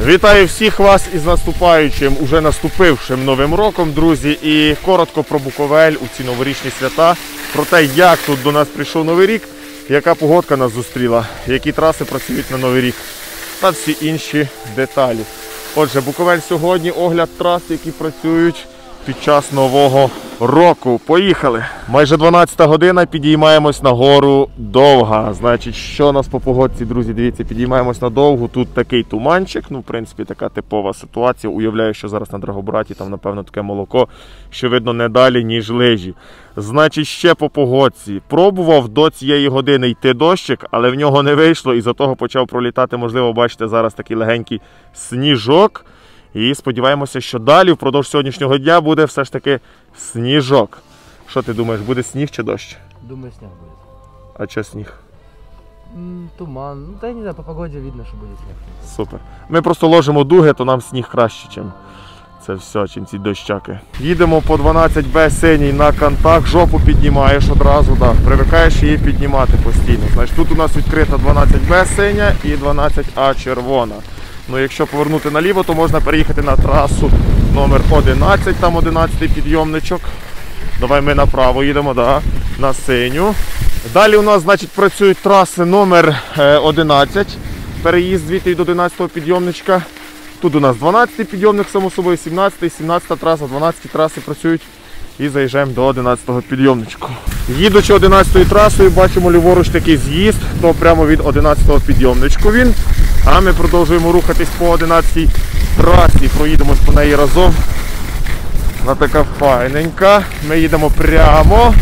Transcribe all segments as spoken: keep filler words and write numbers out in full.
Вітаю всіх вас із наступаючим, уже наступившим Новим роком, друзі. І коротко про Буковель у ці новорічні свята, про те, як тут до нас прийшов Новий рік, яка погодка нас зустріла, які траси працюють на Новий рік та всі інші деталі. Отже, Буковель сьогодні, огляд трас, які працюють під час Нового року. Поїхали! Майже дванадцята година, підіймаємось на гору Довга. Значить, що у нас по погодці, друзі, дивіться, підіймаємось на Довгу, тут такий туманчик, ну, в принципі, така типова ситуація. Уявляю, що зараз на Драгобраті, там, напевно, таке молоко, що видно не далі, ніж лижі. Значить, ще по погодці. Пробував до цієї години йти дощик, але в нього не вийшло, і за того почав пролітати, можливо, бачите, зараз такий легенький сніжок. І сподіваємося, що далі, впродовж сьогоднішнього дня, буде все ж таки сніжок. Що ти думаєш, буде сніг чи дощ? Думаю, сніг буде. А що сніг? М, туман. Ну, та я не знаю, по погоді видно, що буде сніг. Супер. Ми просто ложимо дуги, то нам сніг краще, чим це все, чим ці дощаки. Їдемо по дванадцять Б синій на контакт, жопу піднімаєш одразу, да. Привикаєш її піднімати постійно. Значить, тут у нас відкрита дванадцять Б синя і дванадцять А червона. Ну, якщо повернути наліво, то можна переїхати на трасу номер одинадцять, там одинадцятий підйомничок. Давай ми направо їдемо, да, на синю. Далі у нас, значить, працюють траси номер одинадцять, переїзд звідти до одинадцятого підйомничка. Тут у нас дванадцятий підйомник, само собою, сімнадцятий, сімнадцята траса, дванадцяті траси працюють. І заїжджаємо до одинадцятого підйомничку. Їдучи одинадцятою трасою, бачимо ліворуч такий з'їзд, то прямо від одинадцятого підйомничку він. А ми продовжуємо рухатись по одинадцятій трасі, проїдемо по неї разом. Вона така файненька. Ми їдемо прямо,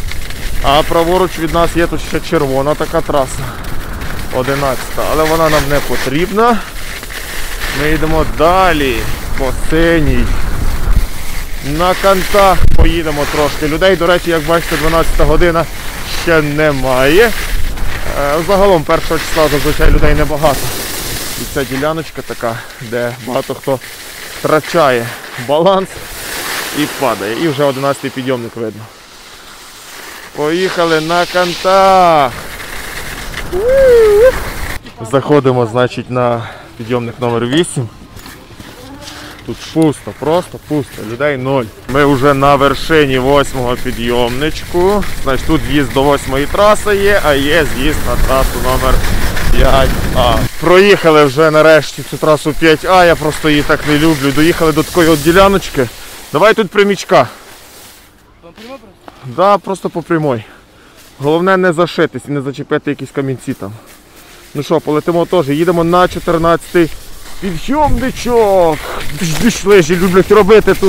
а праворуч від нас є тут ще червона така траса, одинадцята, але вона нам не потрібна. Ми їдемо далі по синій. На контакт поїдемо трошки. Людей, до речі, як бачите, дванадцята година ще немає. Загалом першого числа зазвичай людей небагато. І ця діляночка така, де багато хто втрачає баланс і падає. І вже одинадцятий підйомник видно. Поїхали на контакт. Заходимо, значить, на підйомник номер вісім. Тут пусто, просто пусто, людей ноль. Ми вже на вершині восьмого підйомничку. Значить, тут в'їзд до восьмої траси є, а є з'їзд на трасу номер п'ять А. Проїхали вже нарешті цю трасу п'ять А, я просто її так не люблю. Доїхали до такої от діляночки. Давай тут прямічка. По прямой просто? Да, просто по прямой. Головне не зашитись і не зачепити якісь камінці там. Ну що, полетимо теж. Їдемо на чотирнадцятий підйомничок. Лижі люблять робити тут.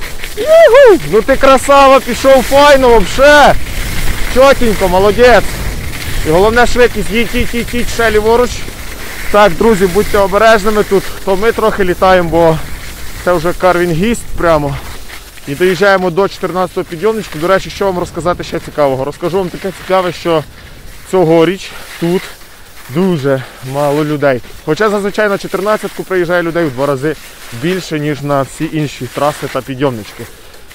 Югу! Ну ти красава, пішов файно взагалі. Чотенько, молодець. І головне швидкість, їдь, їдь, їдь, їдь, ще ліворуч. Так, друзі, будьте обережними тут, то ми трохи літаємо, бо це вже карвінгіст прямо. І доїжджаємо до чотирнадцятого підйомничку. До речі, що вам розказати ще цікавого? Розкажу вам таке цікаве, що цьогоріч тут дуже мало людей. Хоча зазвичай на чотирнадцятку приїжджає людей в два рази більше, ніж на всі інші траси та підйомнички.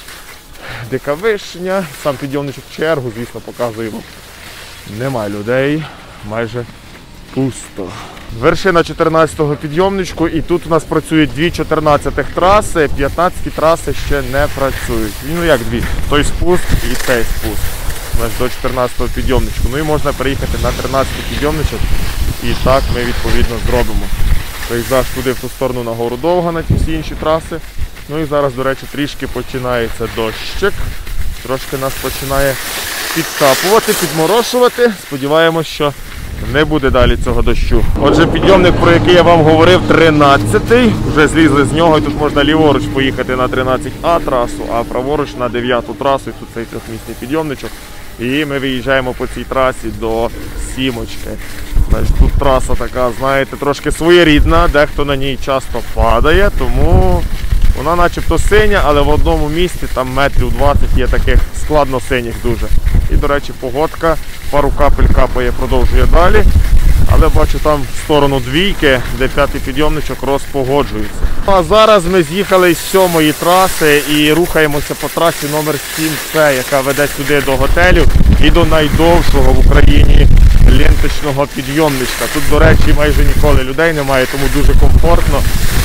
Дика вишня, сам підйомничок в чергу, звісно, показуємо. Немає людей, майже пусто. Вершина чотирнадцятого підйомничку, і тут у нас працюють дві чотирнадцятих траси, п'ятнадцяті траси ще не працюють. Ну як дві? Той спуск і цей спуск. До чотирнадцятого підйомничку. Ну і можна переїхати на тринадцятий підйомничок, і так ми відповідно зробимо. Пейзаж туди в ту сторону на гору Довга, на ті всі інші траси. Ну і зараз, до речі, трішки починається дощик. Трошки нас починає підкапувати, підморошувати. Сподіваємось, що не буде далі цього дощу. Отже, підйомник, про який я вам говорив, тринадцятий. Вже злізли з нього, і тут можна ліворуч поїхати на тринадцять А трасу, а праворуч на дев'яту трасу. І тут цей трьохмісний підйомничок. І ми виїжджаємо по цій трасі до Сімочки. Значить, тут траса така, знаєте, трошки своєрідна, дехто на ній часто падає, тому вона начебто синя, але в одному місці там метрів двадцять є таких складно синіх дуже. І, до речі, погодка, пару капель капає, продовжує далі. Але бачу там в сторону двійки, де п'ятий підйомничок розпогоджується. А зараз ми з'їхали з сьомої траси і рухаємося по трасі номер сім С, яка веде сюди до готелю і до найдовшого в Україні ленточного підйомничка. Тут, до речі, майже ніколи людей немає, тому дуже комфортно.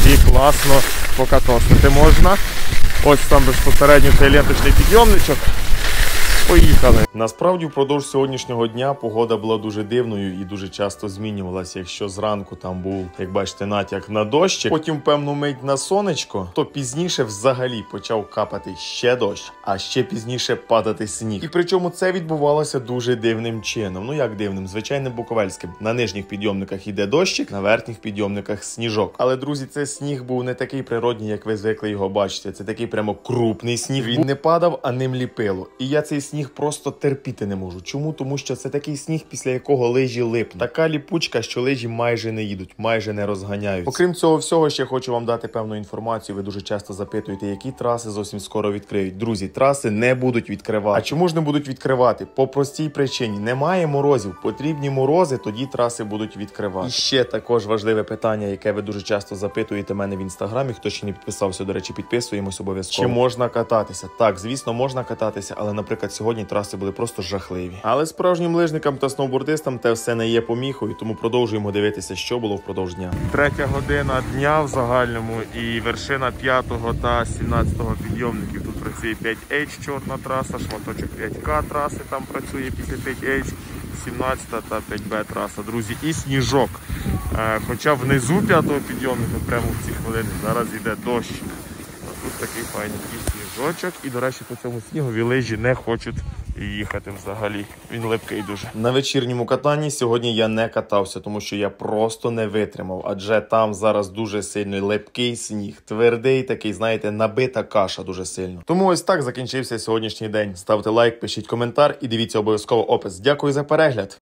і класно покатосити можна. Ось там безпосередньо цей ленточний підйомничок. Поїхали. Насправді, впродовж сьогоднішнього дня погода була дуже дивною і дуже часто змінювалася. Якщо зранку там був, як бачите, натяк на дощик, потім певну мить на сонечко, то пізніше взагалі почав капати ще дощ, а ще пізніше падати сніг. І причому це відбувалося дуже дивним чином. Ну як дивним? Звичайним буковельським. На нижніх підйомниках йде дощик, на верхніх підйомниках сніжок. Але, друзі, цей сніг був не такий природній, як ви звикли його бачити. Це такий прямо крупний сніг. Він не падав, а ним ліпило. І я цей сніг просто терпіти не можу. Чому? Тому що це такий сніг, після якого лижі липнуть. Така ліпучка, що лижі майже не їдуть, майже не розганяються. Окрім цього всього, ще хочу вам дати певну інформацію. Ви дуже часто запитуєте, які траси зовсім скоро відкриють. Друзі, траси не будуть відкривати. А чому ж не будуть відкривати? По простій причині. Немає морозів. Потрібні морози, тоді траси будуть відкривати. І ще також важливе питання, яке ви дуже часто запитуєте мене в інстаграмі. Хто ще не підписався, до речі, підписуємось обов'язково. Чи можна кататися? Так, звісно, можна кататися, але, наприклад, сьогодні траси були просто жахливі. Але справжнім лижникам та сноубордистам те все не є поміхою, тому продовжуємо дивитися, що було впродовж дня. Третя година дня в загальному і вершина п'ятого та сімнадцятого підйомників. Тут працює п'ять ейч чорна траса, шматочок п'ять ка траси там працює після п'ять ейч, сімнадцята та п'ять бе траса, друзі, і сніжок. Е, хоча внизу п'ятого підйомника, прямо в ці хвилини, зараз йде дощ. А тут такий файний сніжочок. І, до речі, по цьому снігові лижі не хочуть їхати взагалі. Він липкий дуже. На вечірньому катанні сьогодні я не катався, тому що я просто не витримав. Адже там зараз дуже сильний липкий сніг. Твердий такий, знаєте, набита каша дуже сильно. Тому ось так закінчився сьогоднішній день. Ставте лайк, пишіть коментар і дивіться обов'язково опис. Дякую за перегляд.